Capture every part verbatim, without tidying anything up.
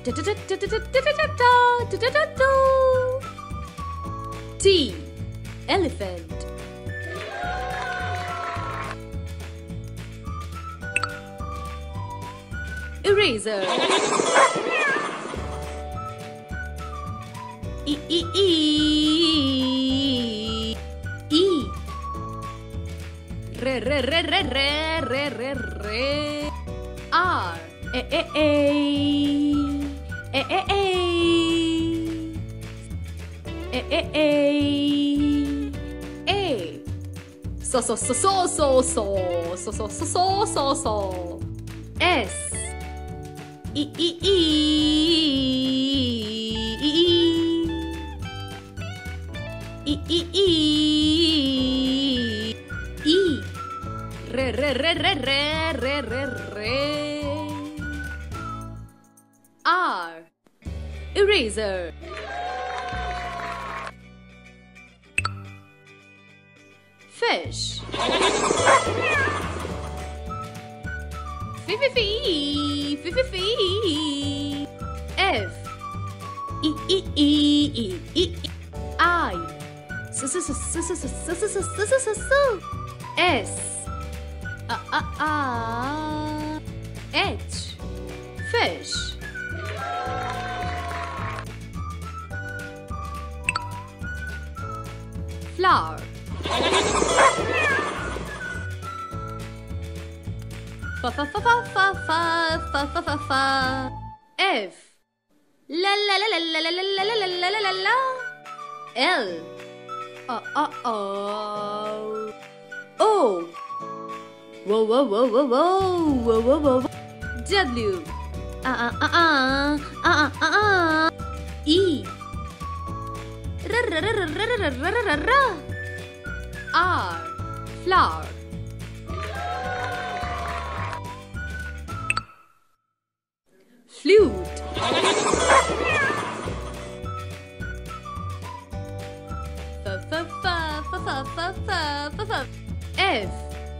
T. Elephant. Eraser. E E E E. Re re re re re re re re. R. A A A A A A A A A. So so so so so so so so so so so so. S. E E E E E E E E. Re re re re re re re re. R. Eraser. Fish. Fee fee fee fee fee fee. F. E E E E E E. I. S S S S S S S S S S S. A A A. H. Fish. Flower. Fa fa fa fa fa fa fa fa fa fa. F. La la la la la la la la la la la la. L. Uh uh oh. O. Whoa whoa whoa whoa whoa whoa whoa whoa. W. Uh uh uh uh uh uh uh. E. R r r r r r r r. R. Flower. Flute. Fa fa fa fa fa fa fa fa fa. F.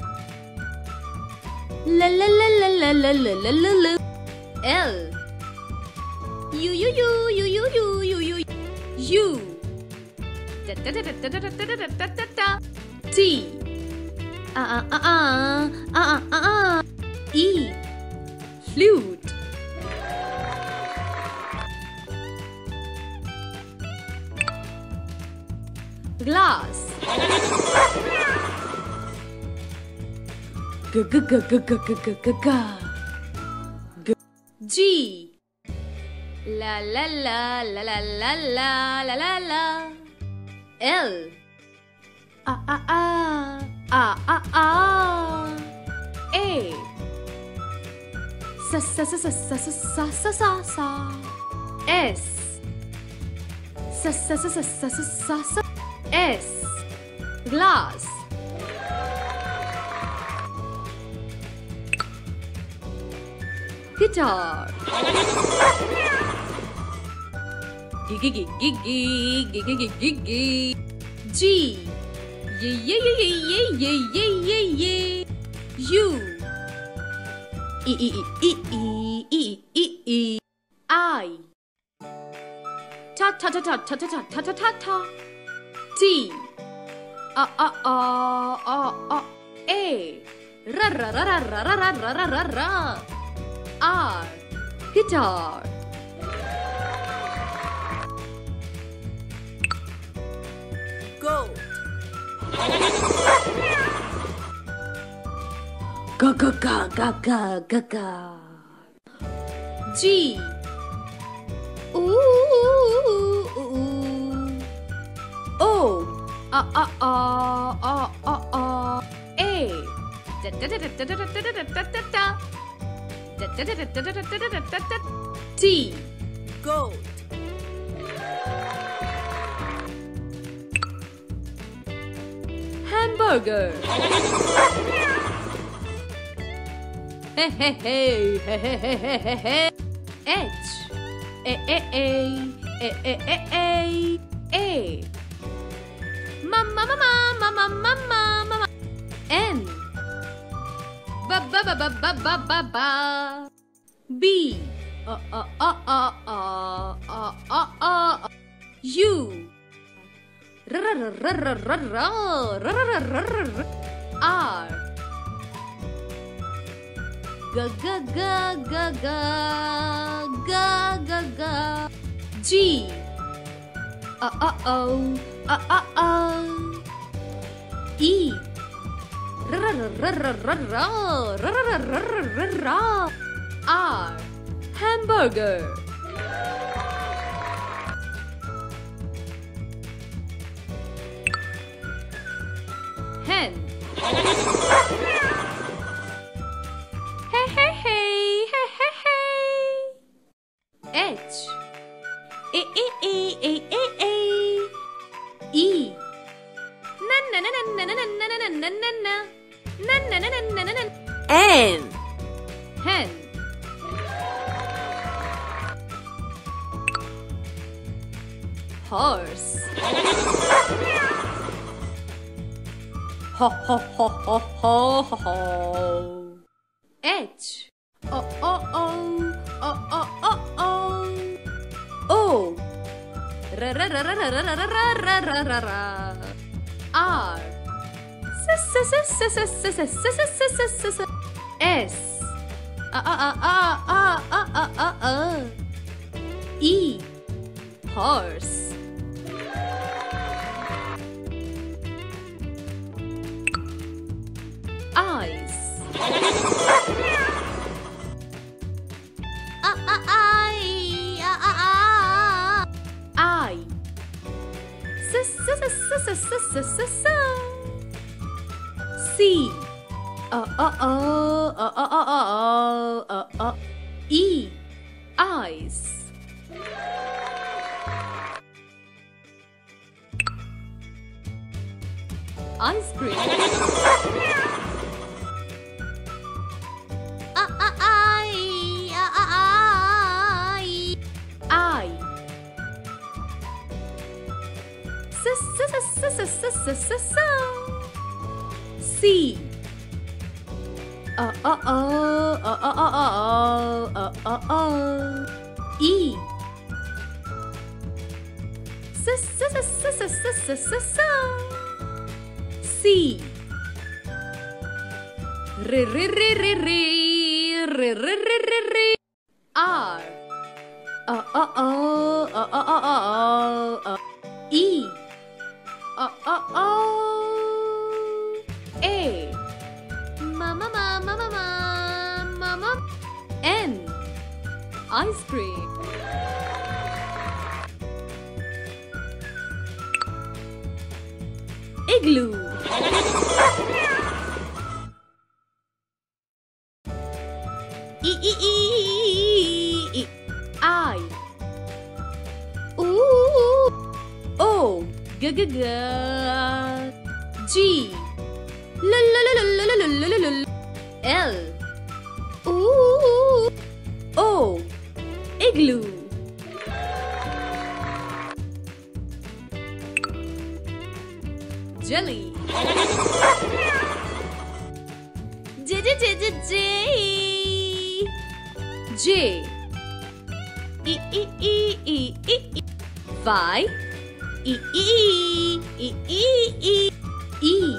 La la la la la la la la la la. L. U U U U U U U U U. Da da da da da da da da da da da. T. Uh uh uh uh uh uh uh. E. Flute. Glass. G g g g g g g g g. G. La la la la la la la la la la. L. A a a a a a. A. Sa sa sa sa sa sa sa sa sa. S. Sa sa sa sa sa sa sa. S. Glass. Guitar. Gigi gigi gigi gigi gigi. G. Ye ye ye ye ye ye ye ye. U. E e e e e e e. I. Ta ta ta ta ta ta ta ta ta ta. T. A a a a a. A. Ra ra ra ra ra ra ra ra ra ra. R. Guitar. Goat. Ga ga ga ga ga ga ga. G. Ooh ooh ooh. O. A a a a a a. A. Da da da da da da da da da da da. Da da da da da da da da da da. T. Goat. Hamburger. Hey hey hey hey hey hey hey hey hey. H. A A A A A A A A. Mama mama mama mama mama. N. Ba ba ba ba ba ba ba ba. B. uh, uh, uh, uh, uh, uh, uh, uh, U. R. G, G, G, G, G, G, G, G. G. Uh, uh, oh, uh, uh, oh. E. R. Hamburger. Hen. Hey, hey, hey, hey, hey, hey. H. E, e, e, e, e, e. E. Na, na, na, na, na, na, na, na, na, na, na. Na, na, na, na, na, na, na. N. Hen. Horse. Ho, ho, ho, ho, ho, ho, ho. H. Oh, oh, oh. Oh, oh, oh, oh. O. Ra, ra, ra, ra, ra, ra, ra, ra, ra, ra, ra. R. S, S, S, S, S, S, S, S, S, S, S. S. Ah, ah, ah, ah, ah, ah, ah, ah. E. Horse. Eyes. Ah, ah, I, ah, ah, ah. I. S, S, S, S, S, S, S, S. C. Uh, uh, uh, uh, uh, uh, uh, uh, uh. E. Eyes. Ice cream. Ah, ah, I, ah, ah, I. I. S, S, S, S, S, S, S, S. C. Uh, uh, uh, uh, uh, uh, uh, uh, uh, uh. E. S, S, S, S, S, S, S. C. R, R, R, R, R, R, R, R. R. Uh, uh, uh, uh, uh, uh, uh, uh. E. Uh, uh, uh. A. Mama, mama, mama, mama. N. Ice cream. Igloo. E, E, E, E, E. I. Ooh. O. G, G, G. G. L, L, L, L, L, L, L, L. L. Ooh. O. Igloo. Jelly. J, J, J, J, J. J. E, E, E, E, E, E. Y. E, E, E, E, E, E. E.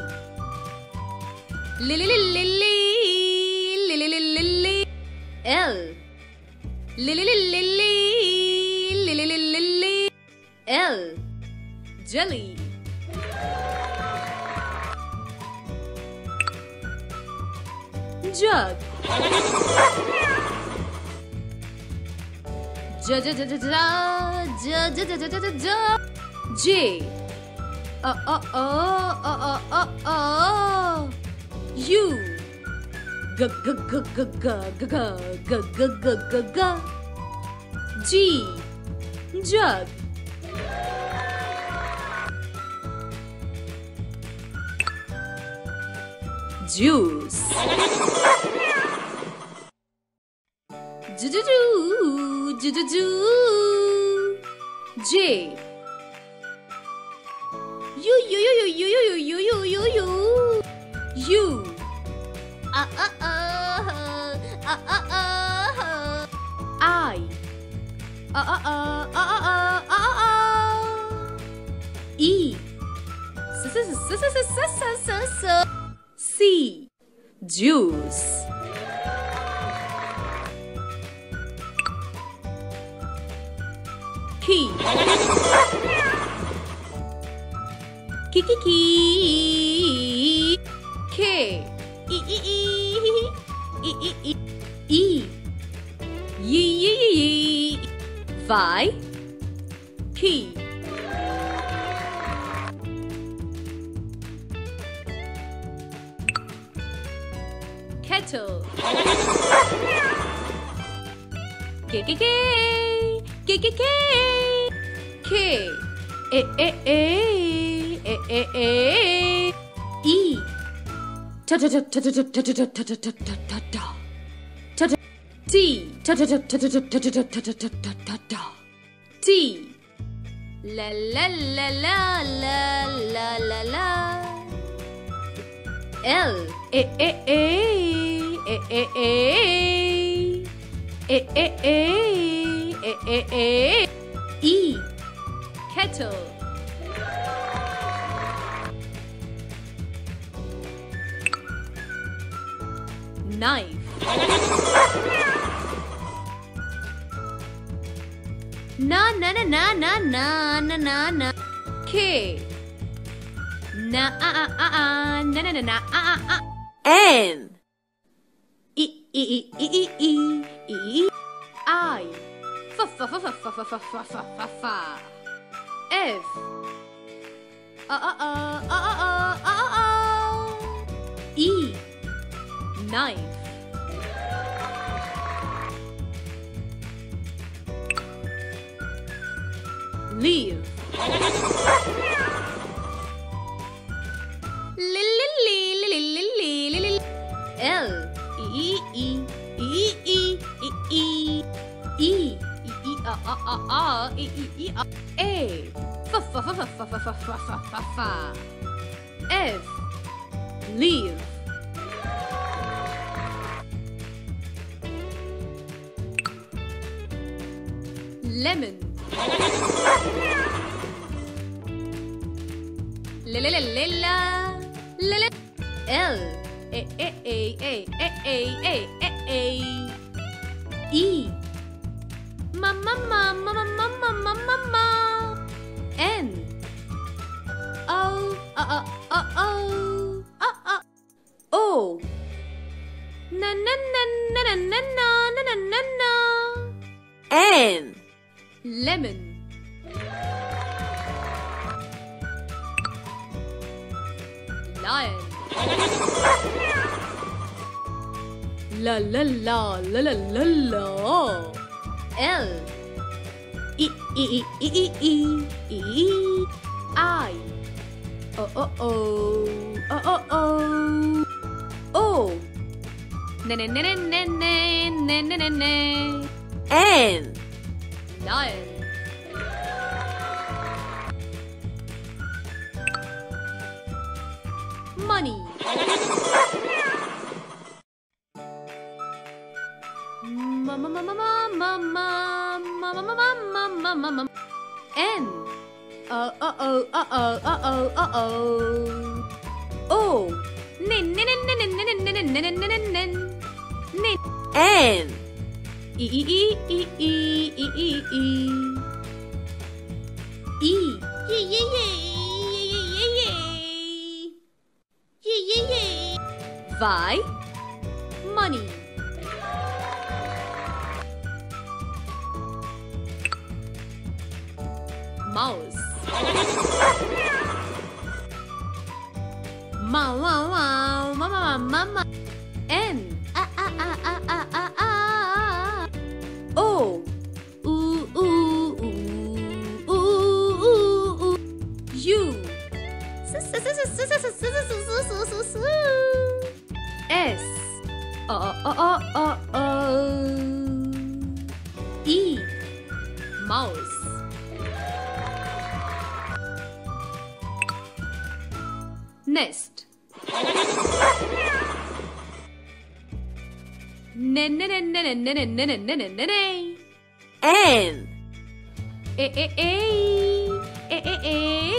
Lily, lily, lily, lily, lily. L. Lily, lily, lily, lily, lily. L. Jelly. Jug. J, J, J, J, J, J, J, J, J, J. J. Uh, uh, uh, uh, uh, uh, uh. U. G, G, G, G, G, G, G, G, G, G, G. G. Jug. Juice. Ju, ju, ju, ju, ju, ju. J. U, U, U, U, U, U, U, U, U, U. U. Ah, ah, ah, ah, ah, ah. I. uh uh uh uh uh uh uh uh. E. S s s s s s s s. C. Juice. Key. Kiki key. K. E e e e e e e. Ye ye ye ye. Vi. Key. Kettle. K K K. K K K. K. A A A. A A A. E. Ta ta ta ta ta ta ta ta ta ta ta ta ta. Ta ta. T. Ta ta ta ta ta ta ta ta ta ta ta ta ta. T. La la la la la la la la. L. A A A. A A A. A A A. A A A. E. Kettle. Knife. Na na na na na na na na na. K. Na a a a a na na na na a a a. N. E e e e e e e. I. F f f f f f f f f f. F. A a a a a a a a. E. Knife. Leave. L. E E E E E E E E A A A A E E E A. A. F F F F F F F F F. F. Leave. Lemon. La la la la la la la. L. A A A A A A A A A. E. Ma ma ma ma ma ma ma ma ma ma. N. O O O O O O O O. Na na na na na na na na na na. N. Lemon. Lion. La la la la la la la. L. E E E E E E E. I. O O O O O O O. Ne ne ne ne ne ne ne ne ne. N. Lion. Money. Ma ma ma ma ma ma ma ma ma ma ma ma ma ma. N. Uh uh oh uh oh uh oh uh oh. O. Nin nin nin nin nin nin nin nin nin nin nin. Nin. N. E e e e e e e e. E. Ye ye ye ye ye ye. Ye ye ye. Vi. Money. Mouse. Ma ma ma ma ma ma ma. N. A a a a a a a. O. Oo oo oo oo oo. U. S s s s s s s s s. S. O o o o o. E. Mouse. Nest. Ne ne ne ne ne ne ne ne ne ne ne ne. N. A A A A A A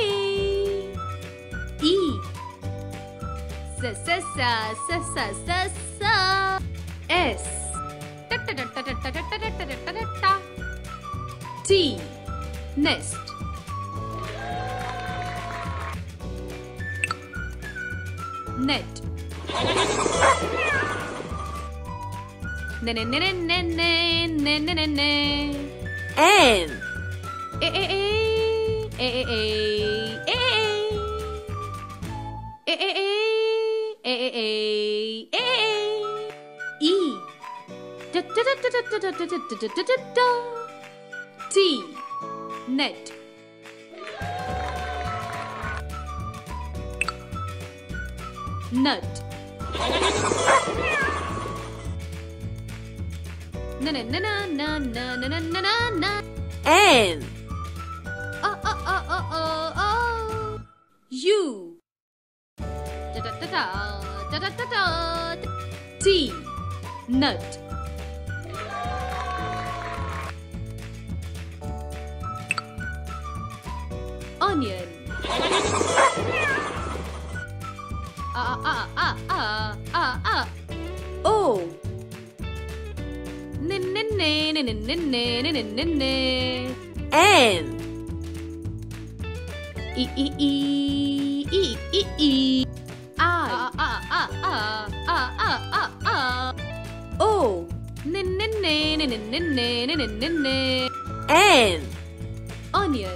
E sa sa sa sa sa sa sa S ta ta ta ta ta ta ta ta ta ta ta ta T nest net ne ne ne ne ne ne ne ne ne N A A A A A A A A A A A A E da da da da da da da da da da da T net nut na na na na na na na na na na na N oh oh oh oh oh oh U da da da da da da da T nut onion ah ah ah ah ah ah O ne ne ne ne ne ne ne ne ne ne N E E E E E E I ah ah ah ah ah ah ah ah O ne ne ne ne ne ne ne ne ne ne N onion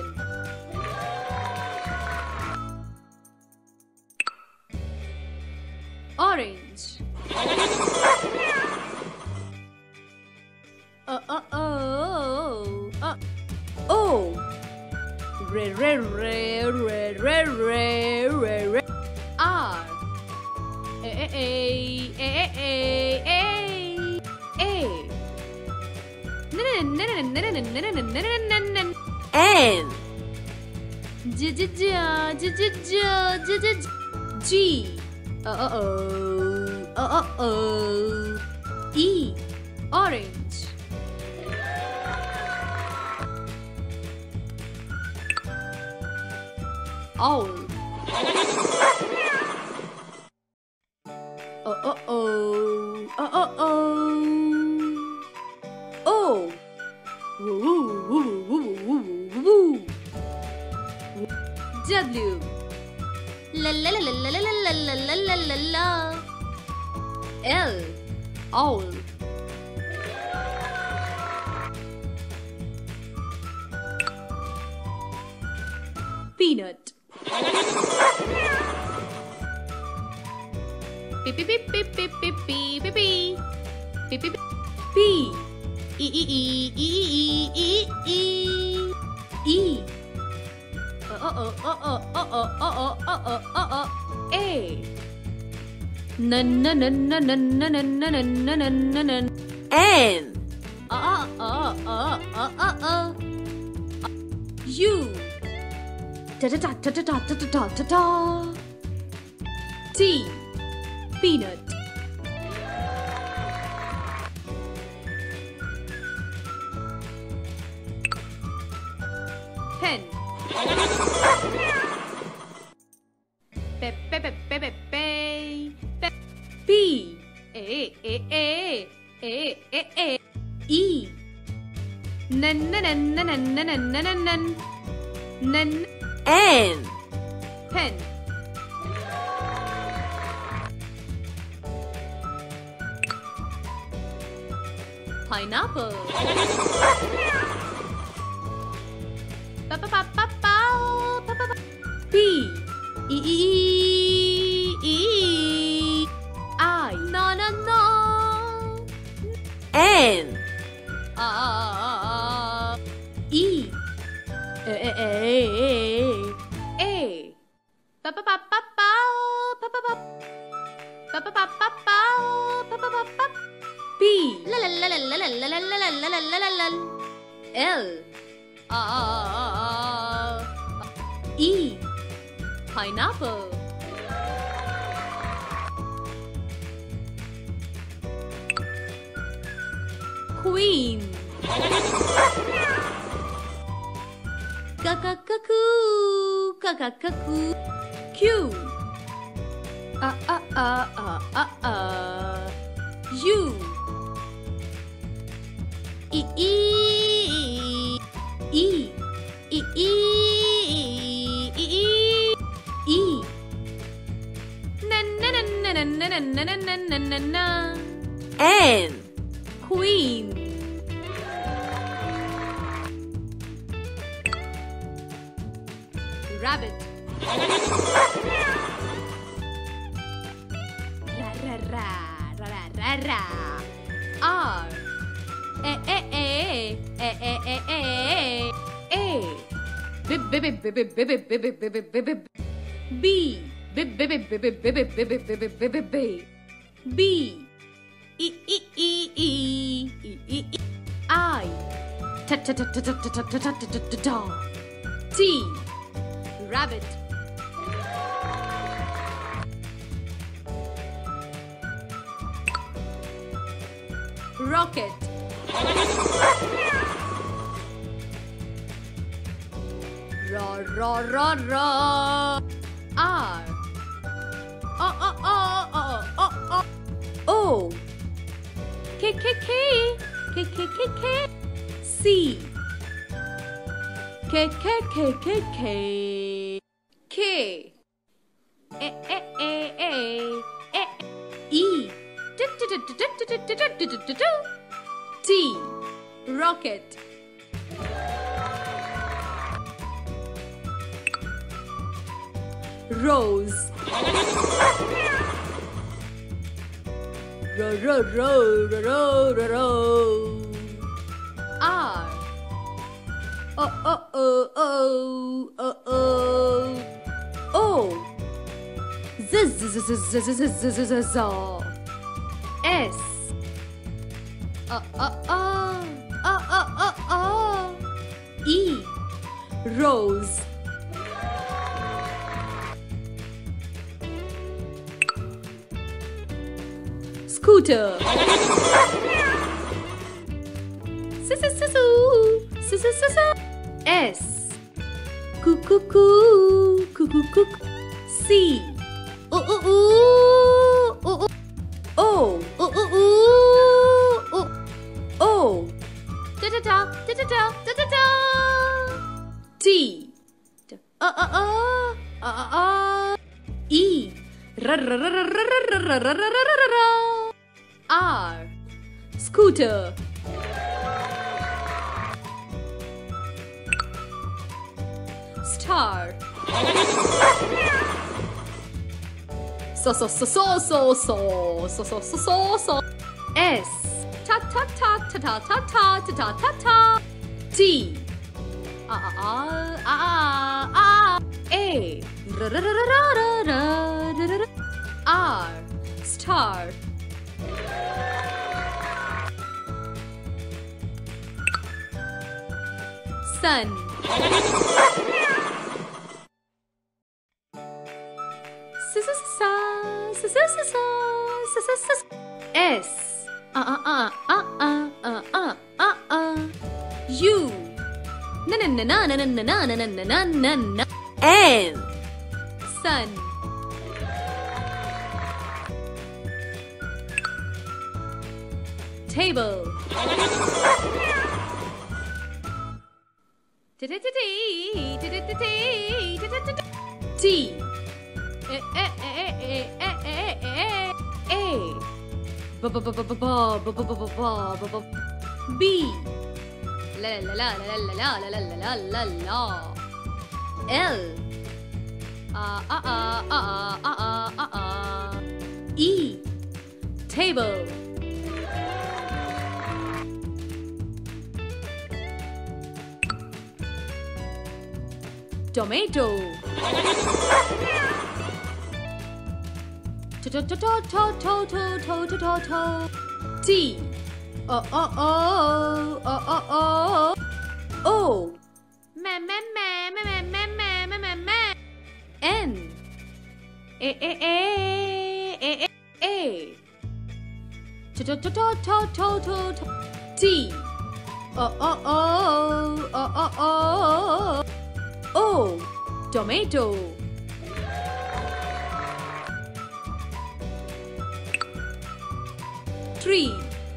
orange uh uh oh uh oh re re re re re re re re R A A A A A A N J J J J J J J G uh oh oh uh oh oh E orange owl oh oh oh oh oh oh oh woo woo woo woo woo woo W la la la la la la la la la la la L owl peanut P P P P P P P P P P P E E E E E E E E oh oh oh oh oh oh oh oh oh oh oh A na na na na na na na na na na na na na N oh oh oh oh oh oh U da da da da da da da da da da T peanut pen pe pe pe pe pe pe pe P A A A A A A E nan nan nan nan nan nan nan nan nan N pen pineapple pa pa pa pa pa pa pa P E E E E I no no no N ah E A A A A pa pa pa pa pa pa pa pa pa pa pa pa pa pa pa pa P la la la la la la la la la la la la la la L ah E pineapple queen Cuckoo, cuckoo. Q. Uh, uh, uh, uh, uh, uh. U. E, E, E, E, E, E, E, E. Na, na, na, na, na, na, na, na, na, na, na. N. Queen. Rabbit. Ra ra ra ra ra ra ra. R. A a a a a a a a. B b b b b b b b b b b b. B. B b b b b b b b b b b b b. B. E e e e e e e. I. Ta ta ta ta ta ta ta ta ta ta ta. T. Rabbit. Rocket. Ra ra ra ra. R. O o o o o o. O. K k k k k k k. C. K K K K K. K. A A A A A. E. T. Rocket. Rose. Ro ro ro ro ro ro ro. R. Oh oh oh oh oh oh. O. Z z z z z z z z z z. S. Uh uh uh uh uh uh uh. E. Rose. Scooter. S s s s s s s. S. Coo coo coo coo coo coo. C. O o o o o o o o. Da da da da da da da da da. T. Uh uh uh uh uh. E. R r r r r r r r r. R. Scooter. Star. So so so so so so so so so so so. S. Ta ta ta ta ta ta ta ta ta ta ta. T. Ah ah ah ah ah. A. R r r r r r r. R. Star. Sun. S. Uh uh uh uh uh uh uh uh uh. U. Na na na na na na na na na na na na. N. Sun. Table. T. A A A A A A A. B B B B B B B B B B. B. La la la la la la la la la la la. L. Ah ah ah ah ah ah ah. E. Table. Tomato. To to to to to to to to to to. T. Oh oh oh oh oh oh. O. Ma ma ma ma ma ma ma ma ma. N. A A A A A. To to to to to to to to. T. Oh oh oh oh oh oh. O. Tomato. Tree.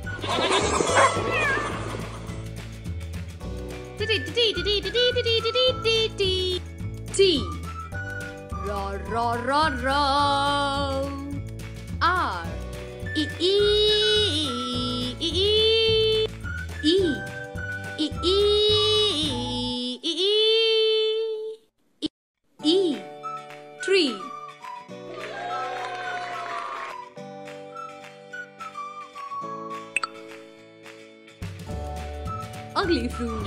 T. Ra ra ra ra. R. E e e e e e e e e tree. Ugly fruit.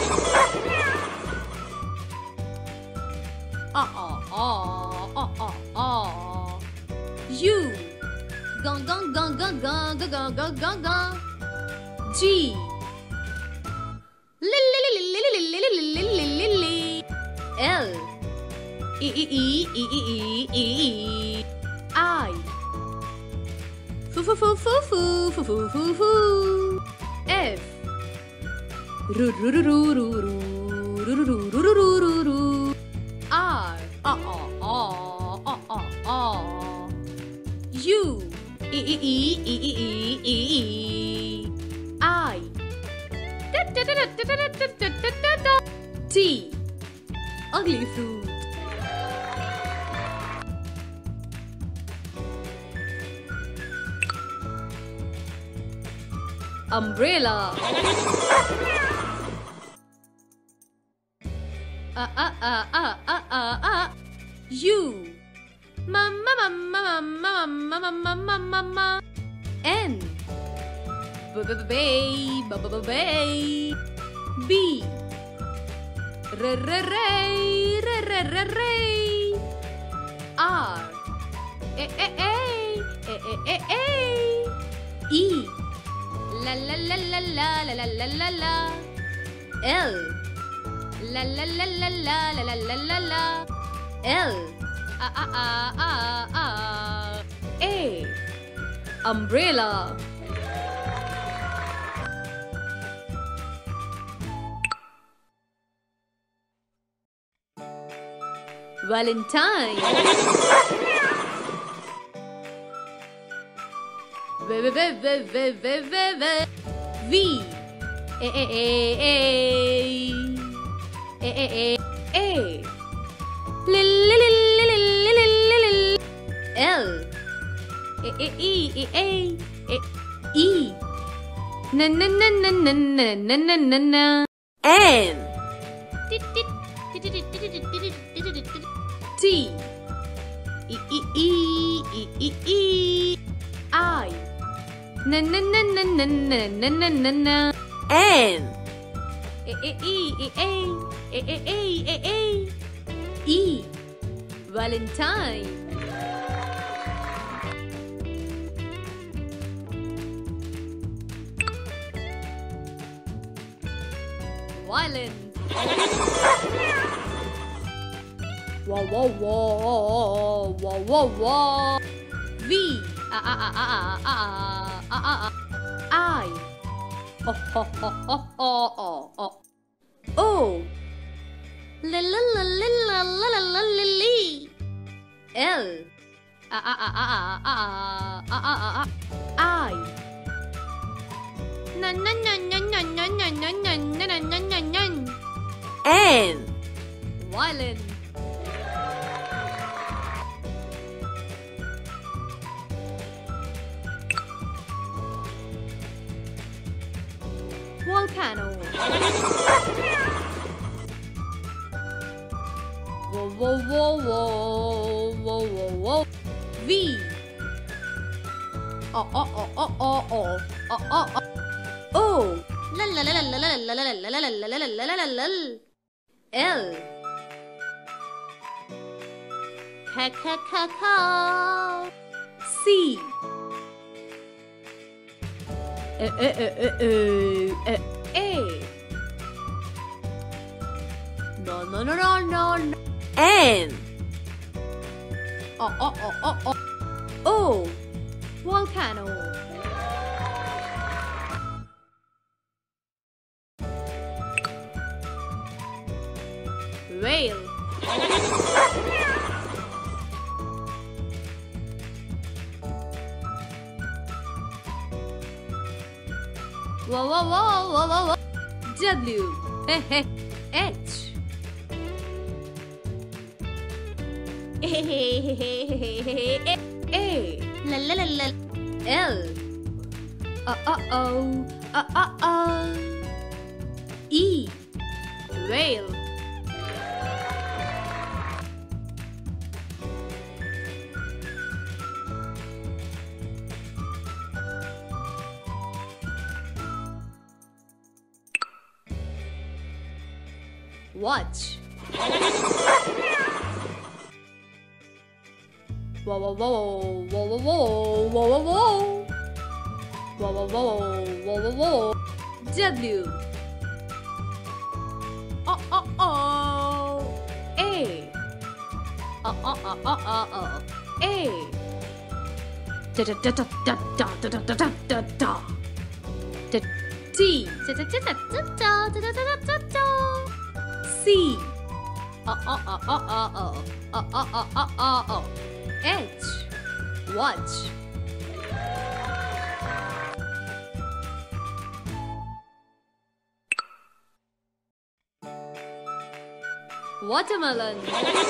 Ah ah ah ah ah ah. U. Gong gong gong gong gong gong gong gong gong. G. Li li li li li li li li li li li. L. E e e e e e e. I. Foo foo foo foo foo foo foo foo foo. F. Ru ru ru ru ru ru ru ru ru ru ru ru ru. R. Ah ah ah ah ah ah. U. E e e e e e e e. I. Da da da da da da da da da da. T. Ugly fruit. Umbrella. Ah ah ah ah ah ah ah. U. Mama mama mama mama mama mama. N. B b b b b b B. R r r r r r r. R. E e e e e e e. E. La la la la la la la la la la. L. La la la la la la la la la la. L. A a a a a. A. Umbrella. Valentine. V v v v v v v v. V. A a a a. A a a a. L l l l l l. L. A a e e a. E. Na na na na na na na na na na. N. T. E e e e e e. I. Na na na na na na na na na na. N. A a e e a a a a a a. E. Valentine. Violin. Wah wah wah wah wah wah. V. A a a a a a a a. I. Oh ho ho ho ho ho ho. O. La la la la la la la la la li. L. A a a a a a a a a. I. Na na na na na na na na na na na na na. N. Violin. Volcano. Whoa whoa whoa whoa whoa whoa whoa. V. Oh oh oh oh oh oh oh oh oh. O. La la la la la la la la la la la la la la la la. L. Ka ka ka ka. C. A a a a a a. No no no no no no. N. Oh oh oh oh oh. O. Volcano. Whale. Whoa, whoa, whoa, whoa, whoa, whoa. W. H. A. La la la la. L. Uh uh oh. Uh uh oh. E. Rail. Watch. Whoa, whoa, whoa, whoa, whoa, whoa, whoa, whoa, whoa, whoa, whoa, whoa, whoa, whoa. W. Oh, oh, oh. A. Oh, oh, oh, oh, oh, oh. A. Da da da da da da da da da da da. Da. T. Da da da da da da da da da da. C. Oh, oh, oh, oh, oh, oh. Oh, oh, oh, oh, oh, oh. H. Watch. Watermelon.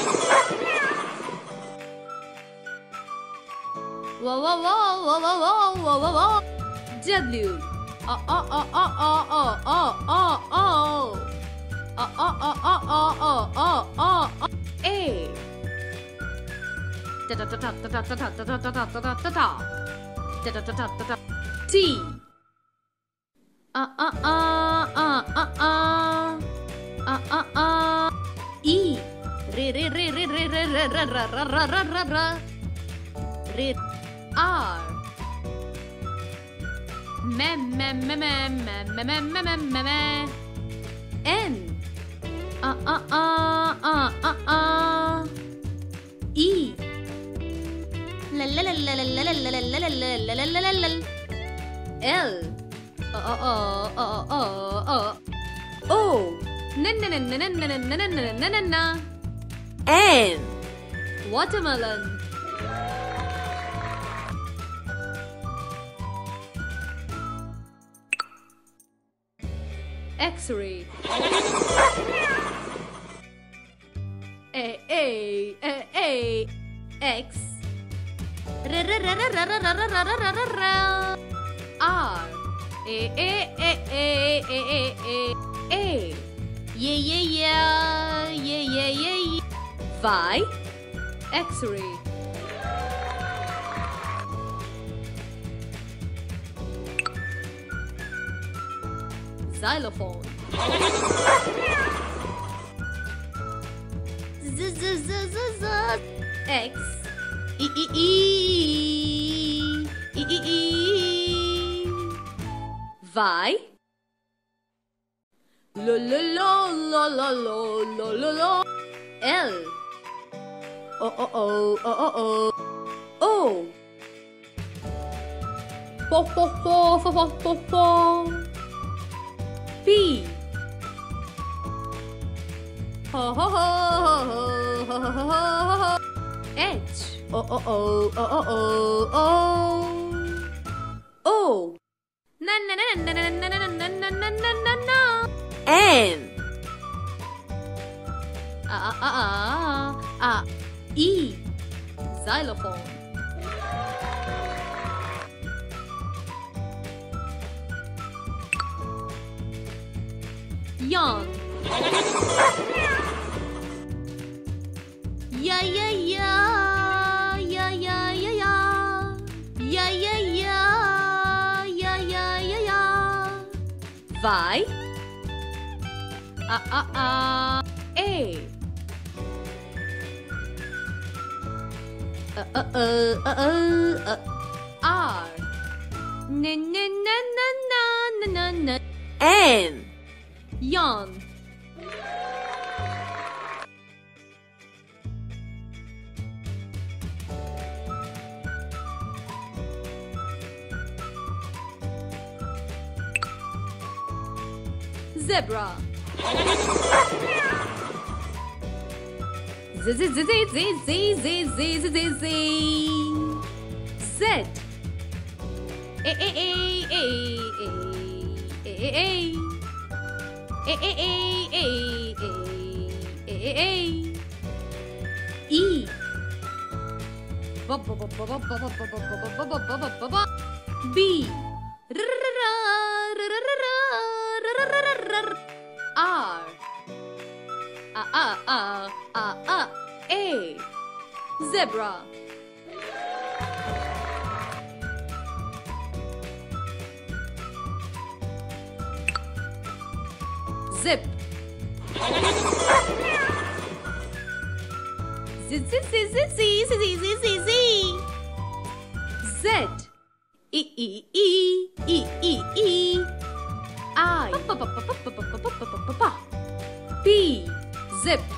Whoa, whoa, whoa, whoa, whoa, whoa, whoa, whoa, whoa. W. Oh, oh, oh, oh, oh, oh, oh, oh, oh. Oh, oh, oh, oh, oh, oh, oh, oh, oh. A. Da da da da da da da da da da da da da da da da da da da. T. Uh uh uh uh uh uh uh uh uh. E. Re re re re re re re re re re re re re re. Re. R. Me me me me me me me me me me me. N. Uh uh uh uh uh uh. E. La la la la la la la la la la la la la la. L. Oh oh oh oh oh oh. O. Na na na na na na na na na na na na. N. Watermelon. X-ray. A A A A X. R R R R R R R R R R R. R. A A A A A A A A. Yeah yeah yeah yeah yeah yeah. Y. X-ray. Xylophone. Z z z z z. X. E e e e e e. Y. Lo lo lo lo lo lo lo lo lo. L. O o o o o o. O. Po po po po po po po. P. Ho ho ho ho ho ho ho ho. H. O o o o o o o. O. Na na na na na na na na na na na na na. N. A a a a a. E. Xylophone. Yawn. Ya ya ya ya ya ya ya ya ya ya ya ya ya ya. Y. A a a. A. Uh uh uh uh uh uh. R. Na na na na na na na na. N. Yawn. Zebra. Z Z Z Z Z Z Z Z Z Z Z Z A A A A A A A A A A A A A A E ba ba ba ba ba ba ba ba ba ba ba ba ba B R A A A A A A zebra zip Z Z Z Z Z Z Z Z Z Z E E E E E E I B zip